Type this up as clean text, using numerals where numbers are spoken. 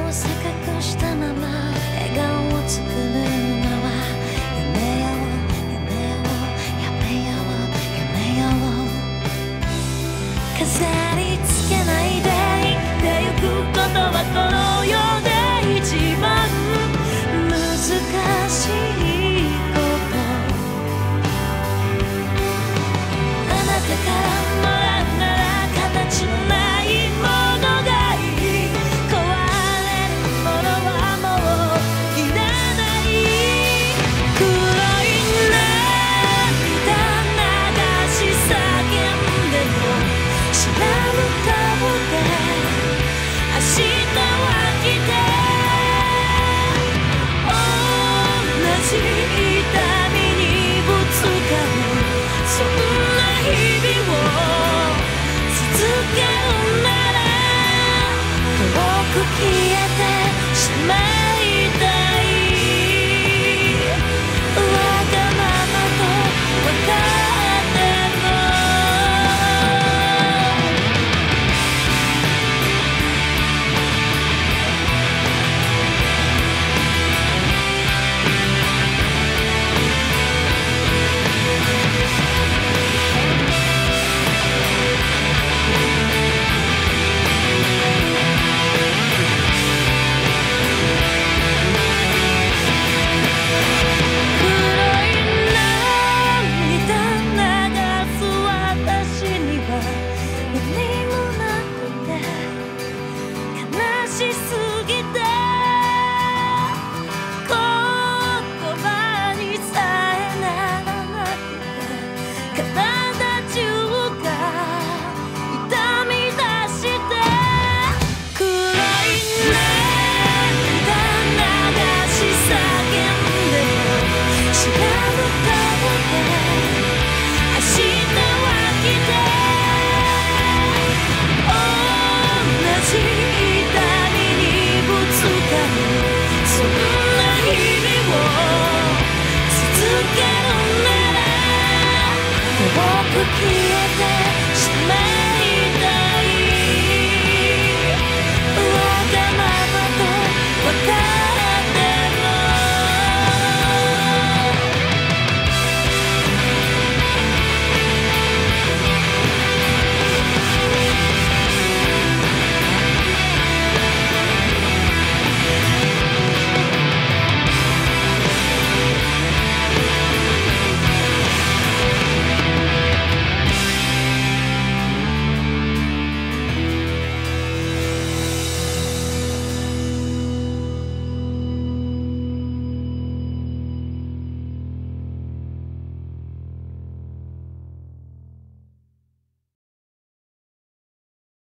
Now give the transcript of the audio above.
を錯覚したまま笑顔を作るのはやめようやめようやめようやめよう。飾りつけないで生きてゆくことはこの世で一番難しいこと。あなたからもらうなら形のないものがいい。壊れるものはもういらない。黒い涙流し叫んでも知らぬ顔で明日は来て同じ痛みにぶつかるそんな日々を続けるなら遠く消えてしまえ